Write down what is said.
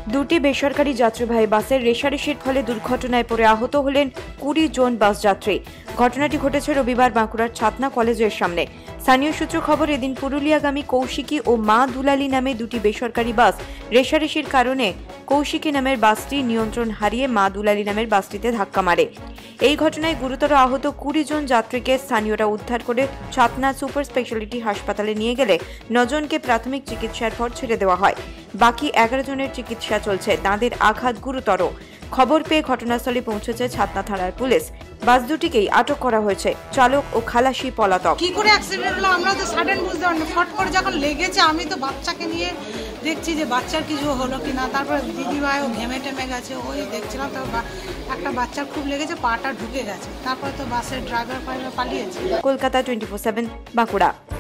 দুটি বেসরকারি যাত্রীবাহী বাসের রেষারেষির ফলে দুর্ঘটনায় পড়ে আহত হলেন 20 জন বাস যাত্রী। ঘটনাটি ঘটেছে রবিবার বাঁকুড়ার ছাতনা কলেজের সামনে। স্থানীয় সূত্র খবর, এদিন পুরুলিয়াগামী কৌশিকী ও মা দুলালী নামে দুটি বেসরকারি বাস রেষারেষির কারণে কৌশিকী নামের বাসটি নিয়ন্ত্রণ হারিয়ে মা দুলালী নামের বাসটিতে ধাক্কা মারে। এই ঘটনায় গুরুতর আহত 20 জন যাত্রীকে স্থানীয়রা উদ্ধার করে ছাতনা সুপার স্পেশালিটি হাসপাতালে নিয়ে গেলে 9 জনকে প্রাথমিক চিকিৎসার পর ছেড়ে দেওয়া হয়। বাকি 11 জনের চিকিৎসা চলছে। তাঁদের আঘাত গুরুতর। খবর পেয়ে ঘটনাস্থলে পৌঁছেছে ছাতনা থানার পুলিশ। বাস দুটিকেই আটক করা হয়েছে। চালক ও খালাসি পলাতক। কি করে অ্যাক্সিডেন্ট হলো আমরা তো সাডেন বুঝতে পারিনি। ফট করে যখন লেগেছে আমি তো বাচ্চাকে নিয়ে দেখছি যে বাচ্চার কিছু হলো কিনা। তারপরে দিদিভাইও ঘেমে টেমে গেছে, ওই দেখছিলাম। তো একটা বাচ্চার খুব লেগেছে, পাটা ঢুকে গেছে। তারপরে তো বাসের ড্রাইভার পালিয়েছে। কলকাতা 24/7 বাঁকুড়া।